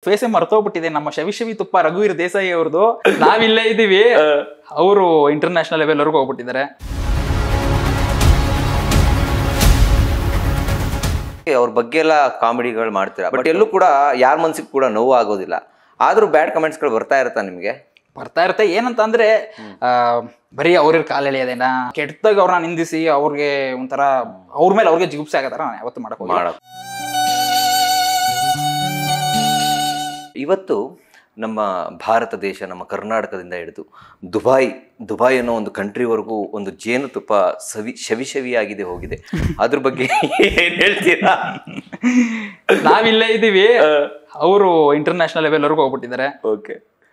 ಫೇಸೇ ಮರ್ತೋಗ್ಬಿಟ್ಟಿದೆ. ನಮ್ಮ ಶವಿ ತುಪ್ಪ ರಘುವೀರ್ ದೇಸಾಯಿ ಅವ್ರದ್ದು. ನಾವಿಲ್ಲೇ ಇದೀವಿ, ಅವರು ಇಂಟರ್ನ್ಯಾಷನಲ್ ಲೆವೆಲ್ ವರ್ಗೂ ಹೋಗ್ಬಿಟ್ಟಿದ್ದಾರೆ. ಅವ್ರ ಬಗ್ಗೆ ಎಲ್ಲ ಕಾಮಿಡಿಗಳು ಮಾಡ್ತೀರಾ, ಬಟ್ ಎಲ್ಲೂ ಕೂಡ ಯಾರ ಮನ್ಸಿಗೆ ಕೂಡ ನೋವು ಆಗೋದಿಲ್ಲ. ಆದ್ರೂ ಬ್ಯಾಡ್ ಕಮೆಂಟ್ಸ್ಗಳು ಬರ್ತಾ ಇರುತ್ತಾ ನಿಮ್ಗೆ? ಬರ್ತಾ ಇರುತ್ತೆ. ಏನಂತ ಅಂದ್ರೆ ಬರೀ ಅವ್ರ ಕಾಲ ಎಳೆಯೋದೇನ, ಕೆಟ್ಟದಾಗ ಅವ್ರನ್ನ ನಿಂದಿಸಿ ಅವ್ರಿಗೆ ಒಂಥರ ಅವ್ರ ಮೇಲೆ ಅವ್ರಿಗೆ ಜಿಗುಪ್ಸೆ ಆಗತ್ತಾರ ನಾನು ಯಾವತ್ತು ಮಾಡಕ್. ಇವತ್ತು ನಮ್ಮ ಭಾರತ ದೇಶ, ನಮ್ಮ ಕರ್ನಾಟಕದಿಂದ ಹಿಡಿದು ದುಬೈ ಅನ್ನೋ ಒಂದು ಕಂಟ್ರಿವರೆಗೂ ಒಂದು ಜೇನುತುಪ್ಪ ಶವಿಯಾಗಿದೆ ಹೋಗಿದೆ. ಅದ್ರ ಬಗ್ಗೆ ಏನ್ ಹೇಳ್ತೀರಾ? ನಾವಿಲ್ಲೇ ಇದೀವಿ, ಅವರು ಇಂಟರ್ನ್ಯಾಷನಲ್ ಲೆವೆಲ್ ವರ್ಗೂ ಹೋಗ್ಬಿಟ್ಟಿದ್ದಾರೆ. ಓಕೆ,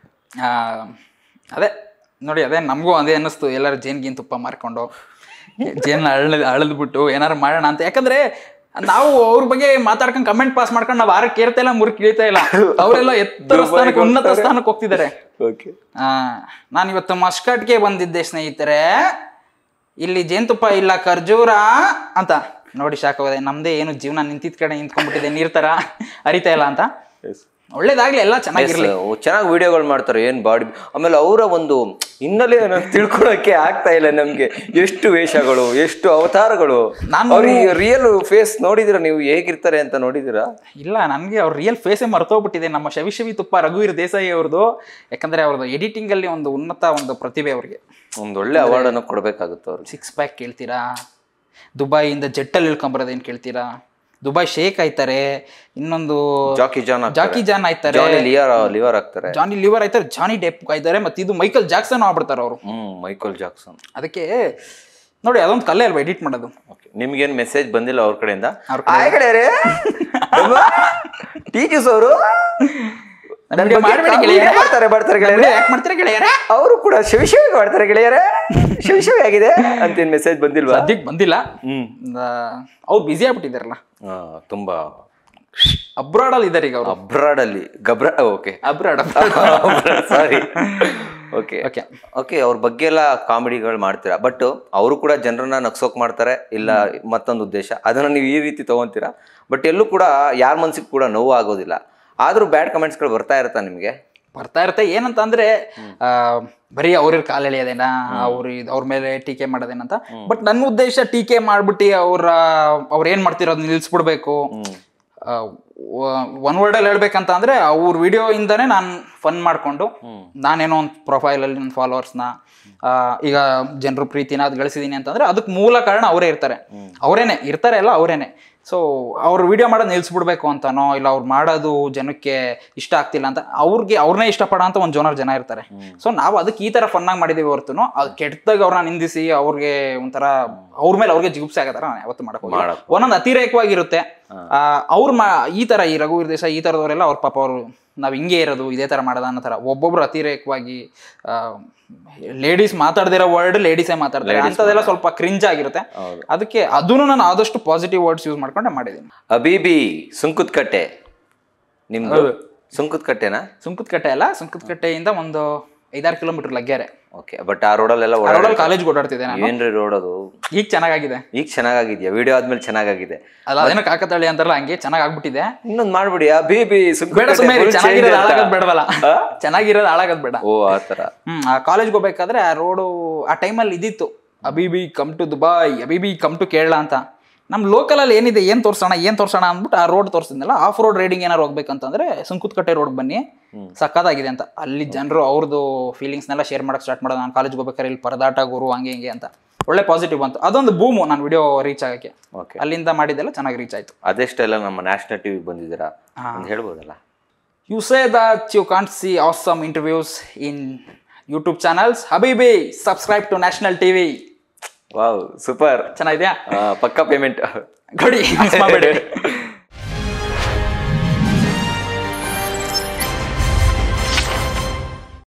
ಅದೇ ನೋಡಿ, ಅದೇ ನಮಗೂ ಅದೇ ಅನ್ನಿಸ್ತು. ಎಲ್ಲರೂ ಜೇನ್ಗಿನ್ ತುಪ್ಪ ಮಾರ್ಕೊಂಡು ಜೇನ ಅಳದ್ಬಿಟ್ಟು ಏನಾರು ಮಾಡೋಣ ಅಂತ. ಯಾಕಂದ್ರೆ ನಾವು ಅವ್ರ ಬಗ್ಗೆ ಮಾತಾಡ್ಕೊಂಡು ಕಮೆಂಟ್ ಪಾಸ್ ಮಾಡ್ಕೊಂಡು ನಾವು ಆರಕ್ಕೆ ಕೇಳ್ತಾ ಇಲ್ಲ, ಮುರುಕ್ ಕೇಳ್ತಾ ಇಲ್ಲ. ಅವರೆಲ್ಲ ಎತ್ತರ ಸ್ಥಾನಕ್ಕೆ, ಉನ್ನತ ಸ್ಥಾನಕ್ಕೆ ಹೋಗ್ತಿದ್ದಾರೆ. ನಾನು ಇವತ್ತು ಮಸ್ಕಟ್ಗೆ ಬಂದಿದ್ದೆ ಸ್ನೇಹಿತರೆ, ಇಲ್ಲಿ ಜೇನುತುಪ್ಪ ಇಲ್ಲ ಖರ್ಜೂರ ಅಂತ ನೋಡಿ ಶಾಕ್ ಹೋದೆ. ನಮ್ದೇ ಏನು ಜೀವನ ನಿಂತಿದ್ ಕಡೆ ನಿಂತ್ಕೊಂಡ್ಬಿಟ್ಟಿದೆ, ನೀರ್ ತರ ಹರಿತಾ ಇಲ್ಲ ಅಂತ. ಒಳ್ಳೇದಾಗ್ಲಿ, ಎಲ್ಲ ಚೆನ್ನಾಗಿರ್ಲಿ. ಚೆನ್ನಾಗಿ ವಿಡಿಯೋಗಳು ಮಾಡ್ತಾರೆ, ಏನ್ ಬಾಡಿ. ಆಮೇಲೆ ಅವರ ಒಂದು ಹಿನ್ನೆಲೆ ತಿಳ್ಕೊಳಕ್ಕೆ ಆಗ್ತಾ ಇಲ್ಲ ನಮ್ಗೆ. ಎಷ್ಟು ವೇಷಗಳು, ಎಷ್ಟು ಅವತಾರಗಳು. ಅವ್ರಿಗೆ ರಿಯಲ್ ಫೇಸ್ ನೋಡಿದಿರಾ ನೀವು, ಹೇಗಿರ್ತಾರೆ ಅಂತ ನೋಡಿದಿರಾ? ಇಲ್ಲ, ನನ್ಗೆ ಅವ್ರ ರಿಯಲ್ ಫೇಸೇ ಮರ್ತೋಗ್ಬಿಟ್ಟಿದೆ. ನಮ್ಮ ಶವಿ ತುಪ್ಪ ರಘುವೀರ್ ದೇಸಾಯಿ ಅವ್ರದ್ದು. ಯಾಕಂದ್ರೆ ಅವ್ರದ್ದು ಎಡಿಟಿಂಗ್ ಅಲ್ಲಿ ಒಂದು ಉನ್ನತ ಒಂದು ಪ್ರತಿಭೆ. ಅವ್ರಿಗೆ ಒಂದು ಒಳ್ಳೆ ಅವಾರ್ಡ್ ಅನ್ನು ಕೊಡ್ಬೇಕಾಗುತ್ತೆ. ಅವ್ರು 6 ಪ್ಯಾಕ್ ಕೇಳ್ತೀರಾ, ದುಬೈಯಿಂದ ಜೆಟ್ಟಲ್ಲಿ ಇಳ್ಕೊಂಬರೋದೇನು ಕೇಳ್ತೀರಾ, ದುಬೈ ಶೇಕ್ ಆಯ್ತಾರೆ, ಇನ್ನೊಂದು ಜಾಕಿ ಜಾನ್ ಆಯ್ತಾರೆ, ಜಾನಿ ಲಿವರ್ ಆಯ್ತಾರೆ, ಜಾನಿ ಡೆಪ್ ಆಯ್ತಾರೆ, ಮತ್ತೆ ಇದು ಮೈಕಲ್ ಜಾಕ್ಸನ್ ಆಗ್ಬಿಡ್ತಾರೆ ಅವರು. Michael Jackson. ಅದಕ್ಕೆ ನೋಡಿ, ಅದೊಂದು ಕಲೆ ಅಲ್ವಾ ಎಡಿಟ್ ಮಾಡೋದು. ನಿಮ್ಗೇನು ಮೆಸೇಜ್ ಬಂದಿಲ್ಲ ಅವ್ರ ಕಡೆಯಿಂದ? ಟೀಚರ್ಸ್ ಅವರು ಅವರು ಕೂಡ ಶಿವಿ ಮಾಡ್ತಾರೆ ಗೆಳೆಯರೇ, ಶಿವಿ ಆಗಿದೆ ಅಂತ ಏನ್ ಮೆಸೇಜ್ ಬಂದಿಲ್ವಾ? ಸದ್ಯಕ್ಕೆ ಬಂದಿಲ್ಲ. ಅವ್ರು ಬಿಸಿ ಆಗ್ಬಿಟ್ಟಿದಾರಲ್ಲ, ತುಂಬಾ ಅಬ್ರಾಡ್ ಅಲ್ಲಿ ಇದಾರೆ ಈಗ. ಅಬ್ರಾಡ್ ಅಲ್ಲಿ ಸಾರಿ. ಓಕೆ, ಅವ್ರ ಬಗ್ಗೆ ಎಲ್ಲ ಕಾಮಿಡಿಗಳು ಮಾಡ್ತೀರಾ, ಬಟ್ ಅವರು ಕೂಡ ಜನರನ್ನ ನಗ್ಸೋಕ್ ಮಾಡ್ತಾರೆ, ಇಲ್ಲ ಮತ್ತೊಂದು ಉದ್ದೇಶ, ಅದನ್ನ ನೀವು ಈ ರೀತಿ ತಗೊಂತೀರಾ. ಬಟ್ ಎಲ್ಲೂ ಕೂಡ ಯಾರ ಮನ್ಸಿಗೆ ಕೂಡ ನೋವು ಆಗೋದಿಲ್ಲ. ಆದ್ರೂ ಬ್ಯಾಡ್ ಕಮೆಂಟ್ಸ್ಗಳು ಬರ್ತಾ ಇರುತ್ತಾ ನಿಮ್ಗೆ? ಬರ್ತಾ ಇರುತ್ತೆ. ಏನಂತ ಅಂದ್ರೆ ಬರೀ ಅವ್ರ ಕಾಲ ಎಳೆಯೋದೇನ, ಅವ್ರ ಮೇಲೆ ಟೀಕೆ ಮಾಡೋದೇನಂತ. ಬಟ್ ನನ್ನ ಉದ್ದೇಶ ಟೀಕೆ ಮಾಡ್ಬಿಟ್ಟು ಅವ್ರ ಏನ್ ಮಾಡ್ತಿರೋದ್ ನಿಲ್ಸ್ಬಿಡ್ಬೇಕು. ಒನ್ ವರ್ಡ್ ಅಲ್ಲಿ ಹೇಳ್ಬೇಕಂತ ಅಂದ್ರೆ, ಅವ್ರ ವಿಡಿಯೋ ಇಂದಾನೆ ನಾನು ಫನ್ ಮಾಡ್ಕೊಂಡು ನಾನೇನೋ ಒಂದು ಪ್ರೊಫೈಲ್ ಅಲ್ಲಿ ನನ್ನ ಫಾಲೋವರ್ಸ್ನ ಈಗ ಜನರು ಪ್ರೀತಿನ ಅದು ಗಳಿಸಿದೀನಿ ಅಂತಂದ್ರೆ ಅದಕ್ಕೆ ಮೂಲ ಕಾರಣ ಅವರೇ ಇರ್ತಾರೆ ಅಲ್ಲ ಅವರೇನೆ. ಸೊ ಅವ್ರ ವಿಡಿಯೋ ಮಾಡೋದು ನಿಲ್ಸ್ಬಿಡ್ಬೇಕು ಅಂತಾನೋ, ಇಲ್ಲ ಅವ್ರು ಮಾಡೋದು ಜನಕ್ಕೆ ಇಷ್ಟ ಆಗ್ತಿಲ್ಲ ಅಂತ ಅವ್ರನ್ನೇ ಇಷ್ಟಪಡೋ ಅಂತ ಒಂದು ಜನ ಇರ್ತಾರೆ. ಸೊ ನಾವು ಅದಕ್ಕೆ ಈ ತರ ಫನ್ನಾಗಿ ಮಾಡಿದೀವಿ ಹೊರತು ಅದು ಕೆಟ್ಟದಾಗ ಅವ್ರನ್ನ ನಿಂದಿಸಿ ಅವ್ರಿಗೆ ಒಂಥರ ಅವ್ರ ಮೇಲೆ ಅವ್ರಿಗೆ ಜಿಗುಪ್ಸೆ ಆಗತ್ತಾರ ನಾನು ಯಾವತ್ತು ಮಾಡಕ್ ಒಂದೊಂದು ಅತಿರೇಕವಾಗಿರುತ್ತೆ. ಈ ತರ ಈ ರಘುವೀರ್ ದೇಸಾಯಿ ಈ ತರದವರೆಲ್ಲ ಅವ್ರ ಪಾಪ ಅವರು ನಾವ್ ಹಿಂಗೆ ಇರೋದು ಇದೇ ತರ ಮಾಡೋದ ಅನ್ನೋ ತರ ಒಬ್ಬೊಬ್ರು ಅತಿರೇಕವಾಗಿ ಲೇಡೀಸ್ ಮಾತಾಡ್ದಿರೋ ವರ್ಡ್ ಲೇಡೀಸೇ ಮಾತಾಡ್ತಾರೆ ಅಂತದೆಲ್ಲ ಸ್ವಲ್ಪ ಕ್ರಿಂಜ್ ಆಗಿರುತ್ತೆ. ಅದಕ್ಕೆ ಅದನ್ನು ನಾನು ಆದಷ್ಟು ಪಾಸಿಟಿವ್ ವರ್ಡ್ಸ್ ಯೂಸ್ ಮಾಡ್ಕೊಂಡೆ ಮಾಡಿದ್ದೀನಿ. ಅಬೀಬಿ ಸುಂಕುತ್ಕಟ್ಟೆ ನಿಮ್ದು ಸುಂಕುತ್ಕಟ್ಟೆನಾ? ಸುಂಕುತ್ಕಟ್ಟೆ ಅಲ್ಲ, ಸುಂಕುತ್ಕಟ್ಟೆಯಿಂದ ಒಂದು 5-6 ಕಿಲೋಮೀಟರ್ ಲಗ್ಗೆರೆ. ಓಕೆ, ಬಟ್ ಆ ರೋಡಲ್ಲೆಲ್ಲ ಕಾಲೇಜ್ ಓಡಾಡ್ತಿದ್ದೆ ನಾನು. ಏನ್ರಿ ರೋಡ್ ಅದು? ಈಗ ಚೆನ್ನಾಗಾಗಿದ್ಯಾ? ವಿಡಿಯೋ ಆದ್ಮೇಲೆ ಚೆನ್ನಾಗಾಗಿದೆ ಅಲ್ಲ, ಅದೇನೋ ಕಾಕತಾಳಿ ಅಂತಾರಲ್ಲ ಹಂಗೆ ಚೆನ್ನಾಗಾಗ್ಬಿಟ್ಟಿದೆ. ಇನ್ನೊಂದ್ ಮಾಡ್ಬಿಡಿ ಅಬೀಬಿ ಚೆನ್ನಾಗಿರೋದು ಹಾಳಾಗದ್ ಬೇಡವಲ್ಲ, ಚೆನ್ನಾಗಿರೋದು ಹಾಳಾಗದ್ ಬೇಡ. ಓ ಆತರ. ಆ ಕಾಲೇಜ್ಗೆ ಹೋಗ್ಬೇಕಾದ್ರೆ ಆ ರೋಡು ಆ ಟೈಮಲ್ಲಿ ಇದಿತ್ತು, ಅಬೀಬಿ ಕಮ್ ಟು ದುಬೈ, ಅಬೀಬಿ ಕಮ್ ಟು ಕೇರಳ ಅಂತ. ನಮ್ಮ ಲೋಕಲಲ್ಲಿ ಏನಿದೆ ಏನ್ ತೋರ್ಸೋಣ ಅಂದ್ಬಿಟ್ಟು ಆ ರೋಡ್ ತೋರಿಸಿದ್ನಲ್ಲ. ಆಫ್ ರೋಡ್ ರೈಡಿಂಗ್ ಏನಾರು ಹೋಗ್ಬೇಕಂತಂದ್ರೆ ಸುಂಕುತ್ಕಟ್ಟೆ ರೋಡ್ ಬನ್ನಿ, ಸಕ್ಕತ್ತಾಗಿದೆ ಅಂತ. ಅಲ್ಲಿ ಜನರು ಅವ್ರದ್ದು ಫೀಲಿಂಗ್ಸ್ನೆಲ್ಲ ಶೇರ್ ಮಾಡಕ್ ಸ್ಟಾರ್ಟ್ ಮಾಡೋದು. ನಾನು ಕಾಲೇಜ್ ಹೋಗ್ಬೇಕಾದ್ರೆ ಇಲ್ಲಿ ಪರದಾಟ ಗುರು ಹಂಗೆ ಹಿಂಗೆ ಅಂತ ಒಳ್ಳೆ ಪಾಸಿಟಿವ್ ಬಂತು. ಅದೊಂದು ಬೂಮು ನಾನು ವಿಡಿಯೋ ರೀಚ್ ಆಗಕ್ಕೆ. ಅಲ್ಲಿಂದ ಮಾಡಿದ್ದೆಲ್ಲ ಚೆನ್ನಾಗಿ ರೀಚ್ ಆಯ್ತು. ಅದೆಷ್ಟೆಲ್ಲ ನಮ್ಮ ನ್ಯಾಷನಲ್ ಟಿವಿ ಬಂದಿದ್ದೀರಾ ಅಂತ ಹೇಳ್ಬೋದಲ್ಲ. You say that you can't see awesome interviews in YouTube channels. ಹಬೀಬಿ subscribe to national TV. Wow, super, ಚೆನ್ನಾಗಿದ್ಯಾ? ಪಕ್ಕಾ ಪೇಮೆಂಟ್ ಕೊಡಿ.